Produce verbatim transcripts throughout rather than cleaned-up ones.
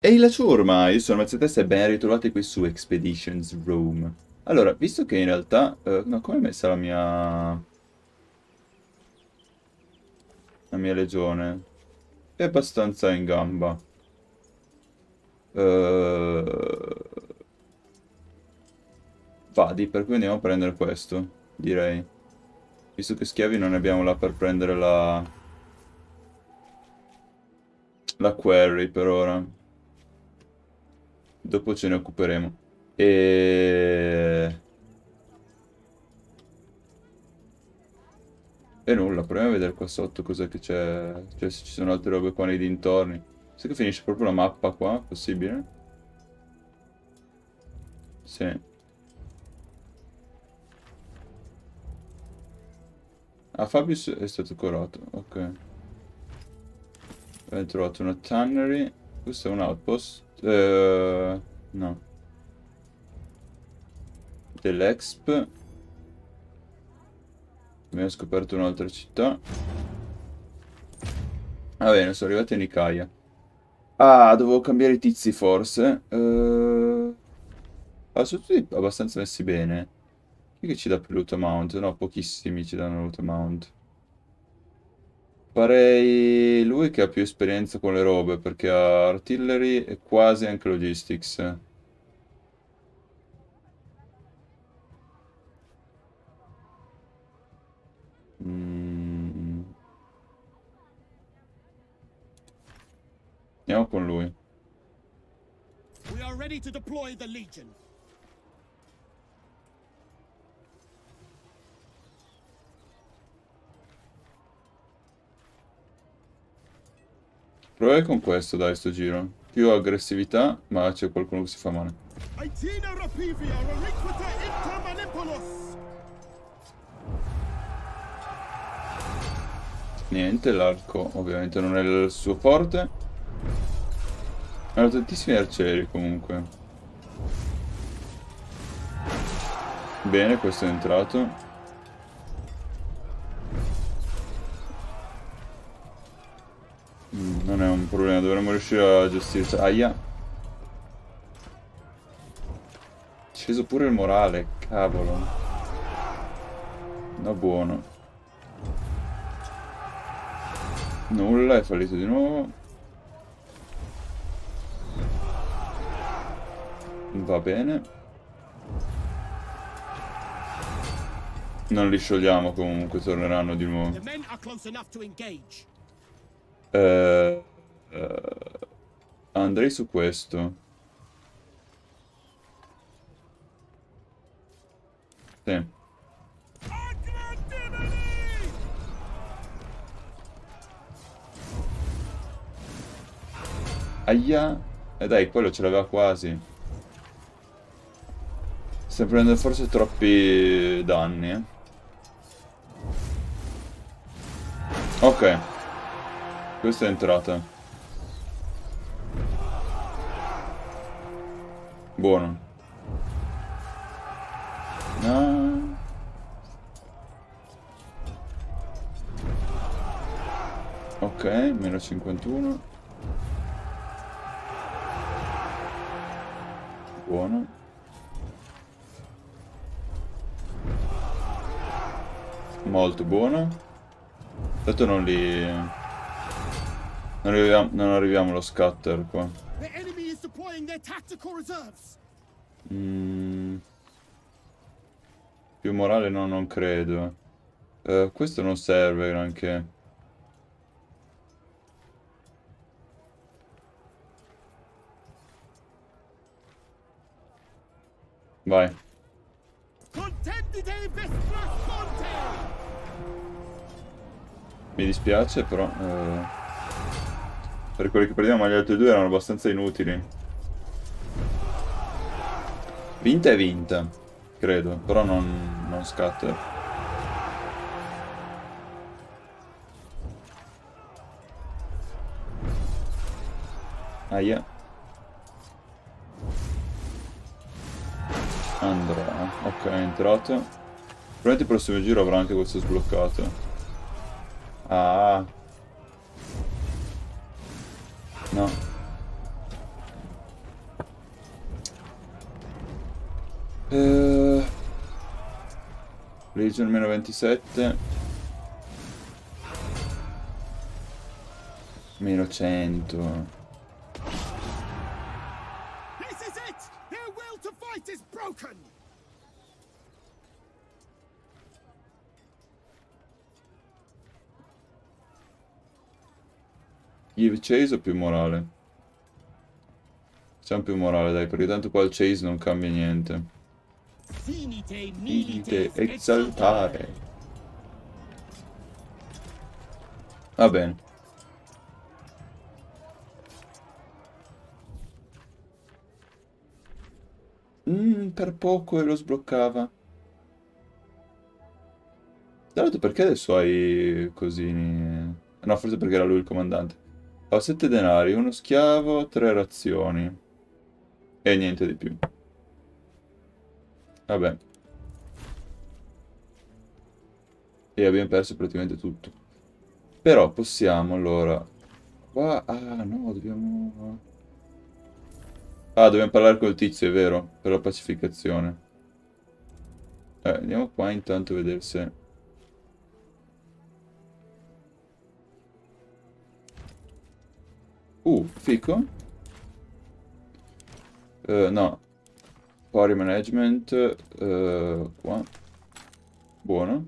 Ehi la ciurma, io sono Mazzetesta e ben ritrovati qui su Expeditions Rome. Allora, visto che in realtà... eh, no, come è messa la mia... la mia legione? È abbastanza in gamba. Eh, Vadi, per cui andiamo a prendere questo, direi. Visto che schiavi non ne abbiamo là per prendere la... la quarry per ora. Dopo ce ne occuperemo. E... E nulla, proviamo a vedere qua sotto cos'è che c'è. Cioè se ci sono altre robe qua nei dintorni. Sai che finisce proprio la mappa qua? Possibile? Sì. Ah, Fabius è stato curato, ok. Abbiamo trovato una tannery. Questo è un outpost. Eh, no. Dell'Exp. Abbiamo scoperto un'altra città. Va bene, sono arrivati a Nikaya. Ah, dovevo cambiare i tizi forse. Eh... Ah, sono tutti abbastanza messi bene. Chi è che ci dà più loot amount? No, pochissimi ci danno loot amount. Farei lui che ha più esperienza con le robe, perché ha artillery e quasi anche logistics. Mm. Andiamo con lui. We are ready to deploy the Legion. Proviamo con questo, dai, sto giro. Più aggressività, ma c'è qualcuno che si fa male. Aetina Rapivia, reliquita intermanipulus. Niente, l'arco ovviamente non è il suo forte. Hanno tantissimi arcieri comunque. Bene, questo è entrato. Mm, non è un problema, dovremmo riuscire a gestirci. Aia. Sceso pure il morale, cavolo. No, buono. Nulla, è fallito di nuovo. Va bene. Non li sciogliamo comunque, torneranno di nuovo. The men are close enough to engage. Eh, eh, andrei su questo. Sì. Aia. E dai, quello ce l'aveva quasi. Sta prendendo forse troppi danni, eh. Ok. Questa è entrata. Buono. No. Ok, meno cinquantuno. Buono. Molto buono. Tanto non li... Non arriviamo, non arriviamo allo scatter qua. The enemy is deploying their tactical reserves. Mm. Più morale no, non credo. Eh, questo non serve granché. Vai. Contendite vestra fonte. Mi dispiace, però... Eh, per quelli che perdiamo, ma gli altri due erano abbastanza inutili. Vinta è vinta, credo, però non, non scatter. Aia. Andrà, ok, è entrato. Probabilmente il prossimo giro avrà anche questo sbloccato. Ah. No. Uh, Legion meno ventisette. Meno cento. This is it! Their will to fight is broken! Give chase o più morale? Facciamo più morale, dai, perché tanto qua il chase non cambia niente. Finite, Finite, esaltare. Va bene. Mm, per poco e lo sbloccava. Tra l'altro perché adesso hai cosini? No, forse perché era lui il comandante. Ho sette denari, uno schiavo, tre razioni. E niente di più. Vabbè. E abbiamo perso praticamente tutto. Però possiamo allora... Qua... Ah, no, dobbiamo... Ah, dobbiamo parlare col tizio, è vero, per la pacificazione. Eh, andiamo qua intanto a vedere se... Uh, fico. Uh, no. Party management. Uh, qua. Buono.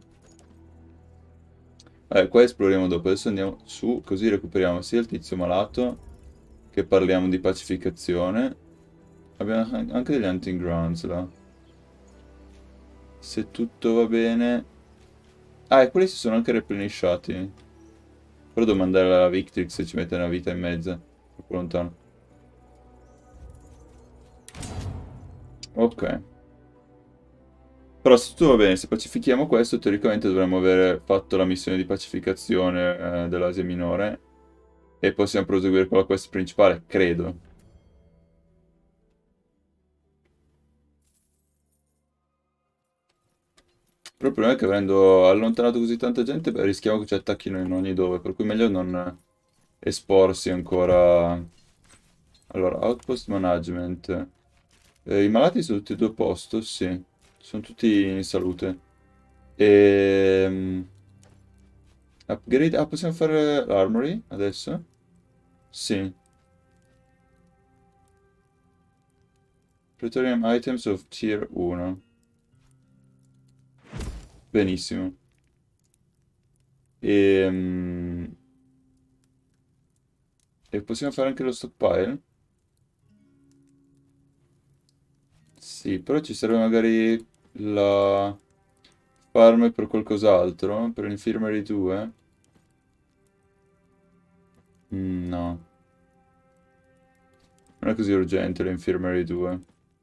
Eh, qua esploriamo dopo. Adesso andiamo su, così recuperiamo sia il tizio malato, che parliamo di pacificazione. Abbiamo anche degli hunting grounds là. Se tutto va bene... Ah, e quelli si sono anche replenishati. Però devo mandare la Victrix e ci mette una vita in mezzo. Troppo lontano. Ok. Però se tutto va bene, se pacifichiamo questo, teoricamente dovremmo aver fatto la missione di pacificazione eh, dell'Asia Minore. E possiamo proseguire con la quest principale, credo. Però il problema è che avendo allontanato così tanta gente, beh, rischiamo che ci attacchino in ogni dove, per cui meglio non esporsi ancora. Allora, outpost management. Eh, I malati sono tutti e due a posto, sì. Sono tutti in salute. E... Upgrade... Ah, possiamo fare l'armory adesso? Sì. Praetorian items of tier uno. Benissimo. E... E possiamo fare anche lo stockpile? Sì, però ci serve magari la farm per qualcos'altro, per l'Infirmary due. Mm, no. Non è così urgente l'Infirmary due.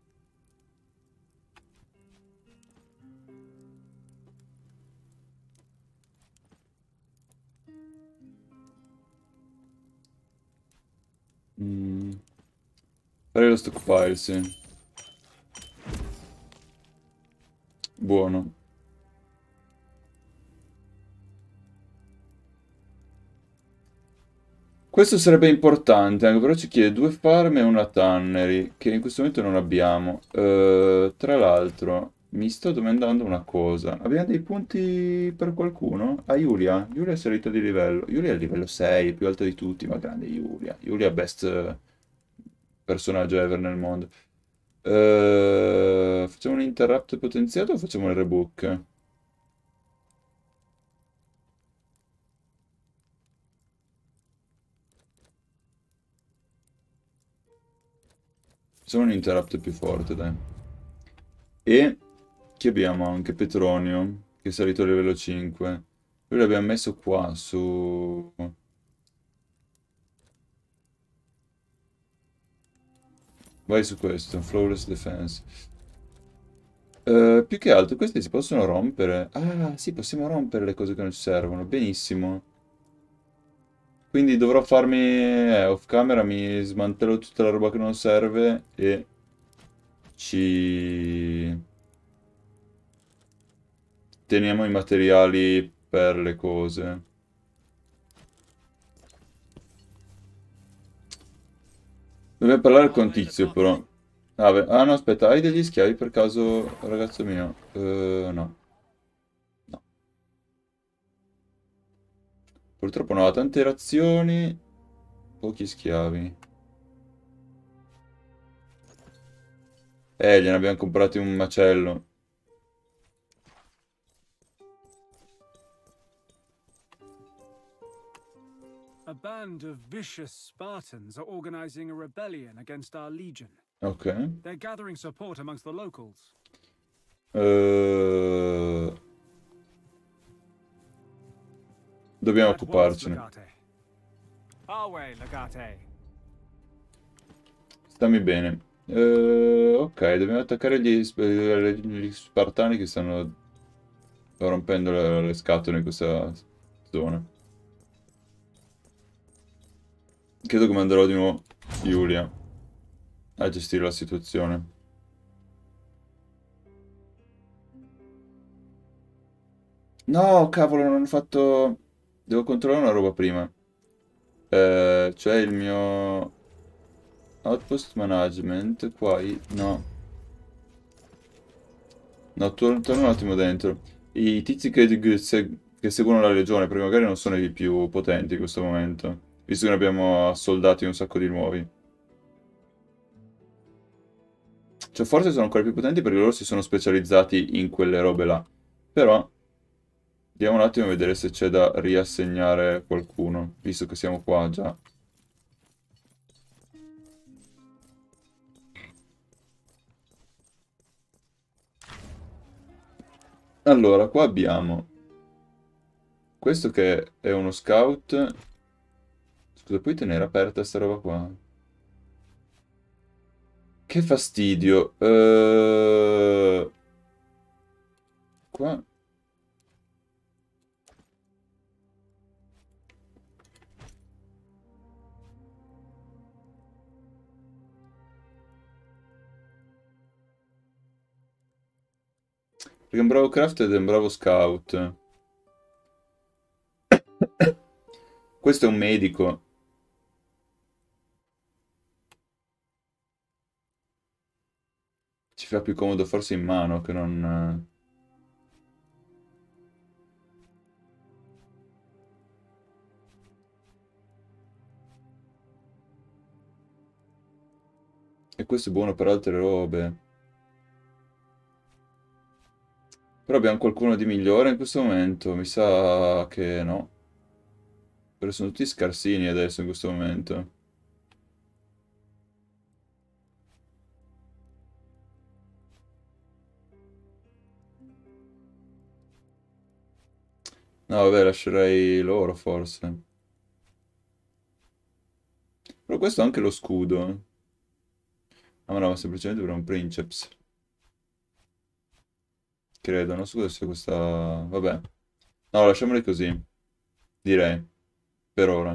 Mm. Fare lo stockpile, sì. Buono. Questo sarebbe importante, anche però ci chiede due farm e una tannery, che in questo momento non abbiamo. Eh, tra l'altro, mi sto domandando una cosa. Abbiamo dei punti per qualcuno? Ah, Giulia. Giulia è salita di livello. Giulia è a livello sei, più alta di tutti, ma grande Giulia. Giulia è best eh, personaggio ever nel mondo. Eh, facciamo un interrupt potenziato o facciamo il rebook? Facciamo un interrupt più forte, dai. E che abbiamo anche Petronio, che è salito a livello cinque. Lui l'abbiamo messo qua, su... Vai su questo, Flawless Defense. Eh, più che altro, questi si possono rompere. Ah, sì, possiamo rompere le cose che non ci servono. Benissimo. Quindi dovrò farmi... Eh, off camera mi smantello tutta la roba che non serve e... Ci... Teniamo i materiali per le cose. Dobbiamo parlare con Tizio, però. Ah, beh, ah, no, aspetta, hai degli schiavi per caso, ragazzo mio? Eh, no. No. Purtroppo no, ha tante razioni, pochi schiavi. Eh, gliene abbiamo comprati un macello. A band of vicious Spartans are organizing a rebellion against our legion. Ok. They're gathering support amongst the locals. Eh, Dobbiamo At once, occuparcene. Legate. Our way, Legate. Stammi bene. Eh, ok, dobbiamo attaccare gli, sp- gli spartani che stanno rompendo le, le scatole in questa zona. Credo che manderò di nuovo Giulia a gestire la situazione. No, cavolo, non ho fatto... Devo controllare una roba prima. Eh, cioè il mio... Outpost management, qua... i- No. No, tor- torno un attimo dentro. I tizi che, che se- che seguono la legione, perché magari non sono i più potenti in questo momento. Visto che ne abbiamo soldati un sacco di nuovi. Cioè, forse sono ancora più potenti perché loro si sono specializzati in quelle robe là. Però... Andiamo un attimo a vedere se c'è da riassegnare qualcuno, visto che siamo qua già. Allora, qua abbiamo questo che è uno scout. Scusa, puoi tenere aperta sta roba qua? Che fastidio. Eh, Qua... Perché è un bravo craft ed è un bravo scout. Questo è un medico. Ci fa più comodo forse in mano che non... E questo è buono per altre robe. Però abbiamo qualcuno di migliore in questo momento. Mi sa che no. Perché sono tutti scarsini adesso in questo momento. No, vabbè, lascerei loro forse. Però questo è anche lo scudo. Ah, ma no, ma semplicemente per un princeps. Credo, non so cosa sia questa... Vabbè. No, lasciamoli così. Direi. Per ora.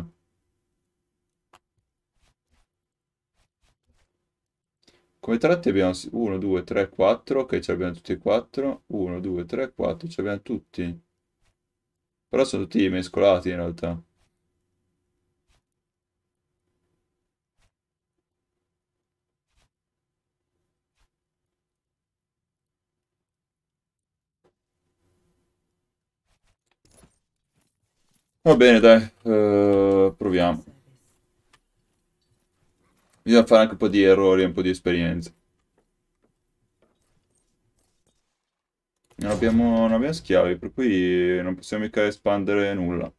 Come tratti abbiamo uno, due, tre, quattro. Ok, ce l'abbiamo tutti e quattro. uno, due, tre, quattro. Ce l'abbiamo tutti. Però sono tutti mescolati in realtà. Va bene, dai. Eh, proviamo. Bisogna fare anche un po' di errori e un po' di esperienza. Non abbiamo, non abbiamo schiavi, per cui non possiamo mica espandere nulla.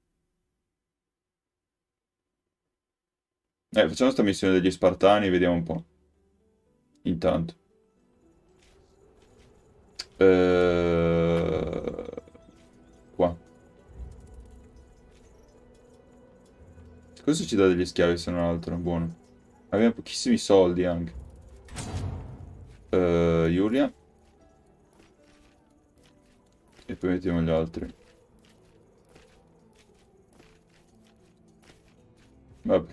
Eh, facciamo sta missione degli Spartani, vediamo un po'. Intanto. Eh, Qua. Questo ci dà degli schiavi se non altro, buono. Abbiamo pochissimi soldi anche. Eh, Giulia. E poi mettiamo gli altri. Vabbè.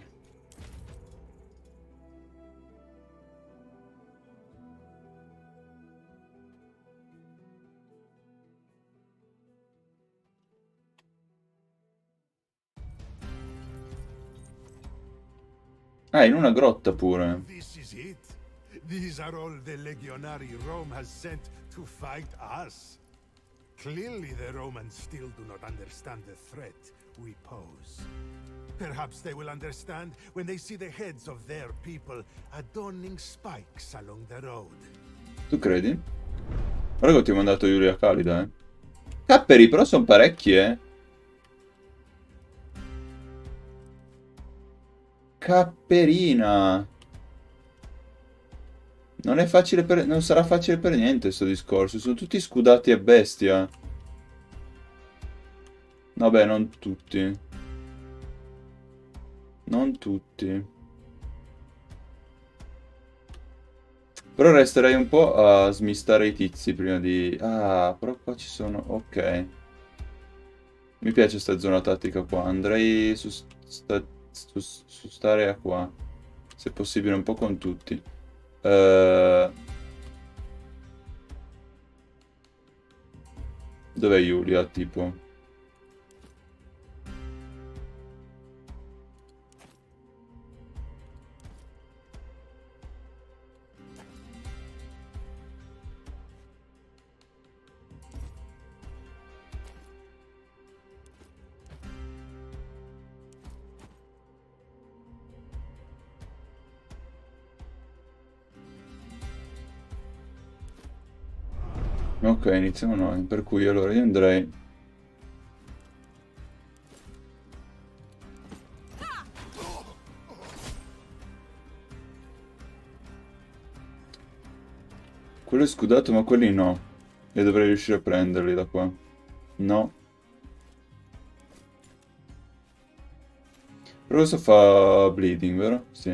Ah, in una grotta pure. This is it. These are all the legionari Rome has sent to fight us. Clearly the Romans still do not understand the threat we pose. Perhaps they will understand when they see the heads of their people adorning spikes along the road. Tu credi? Guarda che ti ho mandato Iulia Calida, eh. Capperi, però sono parecchi, eh. Capperina. Non è facile per... non sarà facile per niente sto discorso. Sono tutti scudati a bestia. Vabbè, non tutti. Non tutti. Però resterei un po' a smistare i tizi prima di... Ah, però qua ci sono... Ok. Mi piace sta zona tattica qua. Andrei su, sta... su... su st'area qua. Se possibile un po' con tutti. Uh... Dov'è Giulia, tipo? Ok, iniziamo noi, per cui allora io andrei... Quello è scudato, ma quelli no. E dovrei riuscire a prenderli da qua. No. Però questo fa bleeding, vero? Sì.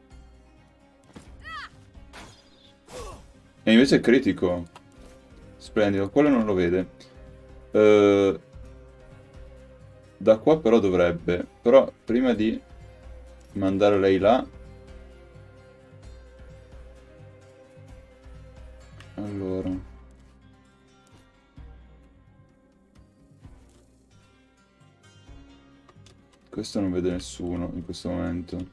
E invece è critico. Splendido, quello non lo vede. Uh, da qua però dovrebbe. Però prima di mandare lei là. Allora. Questo non vede nessuno in questo momento.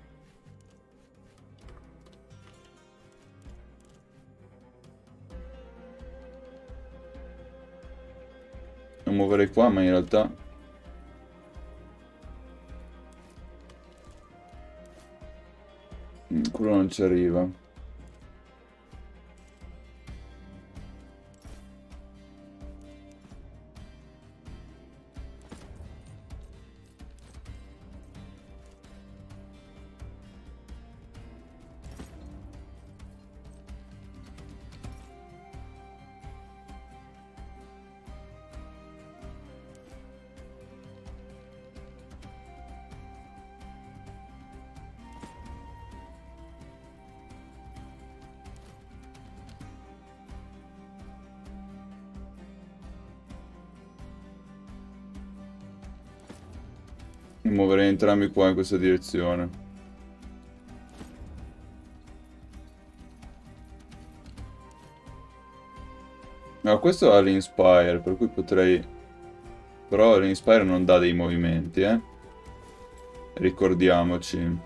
Non muoverei qua, ma in realtà... quello non ci arriva. Muoverei entrambi qua in questa direzione. No, questo ha l'Inspire, per cui potrei... Però l'Inspire non dà dei movimenti, eh. Ricordiamoci.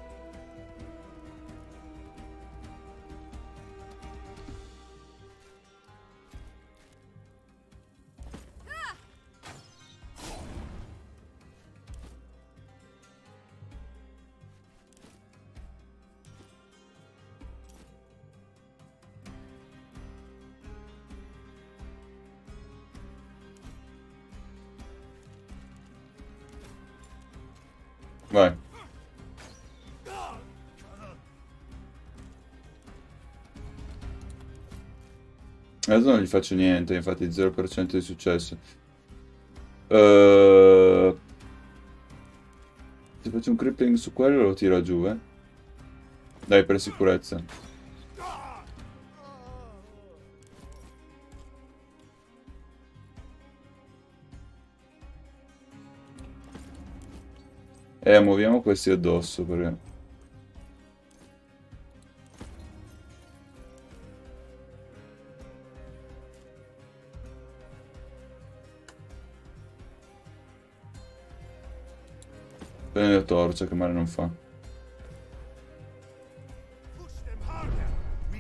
Vai. Adesso non gli faccio niente, infatti zero per cento di successo. Uh... Se faccio un crippling su quello lo tiro giù, eh. Dai, per sicurezza. Eh, muoviamo questi addosso perché... Prendi la torcia, che male non fa.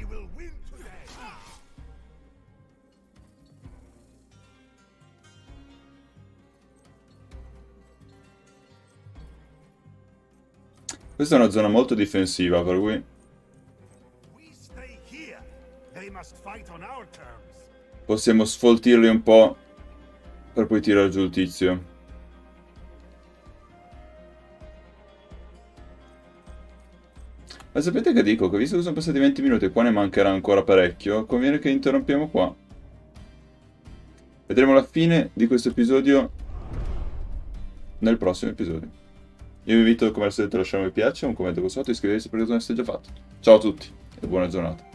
Questa è una zona molto difensiva, per cui possiamo sfoltirli un po' per poi tirare giù il tizio. Ma sapete che dico? Che visto che sono passati venti minuti e qua ne mancherà ancora parecchio, conviene che interrompiamo qua. Vedremo la fine di questo episodio nel prossimo episodio. Io vi invito, come al solito, a lasciare un mi piace, un commento qua sotto e iscrivervi se per caso non siete già fatto. Ciao a tutti e buona giornata.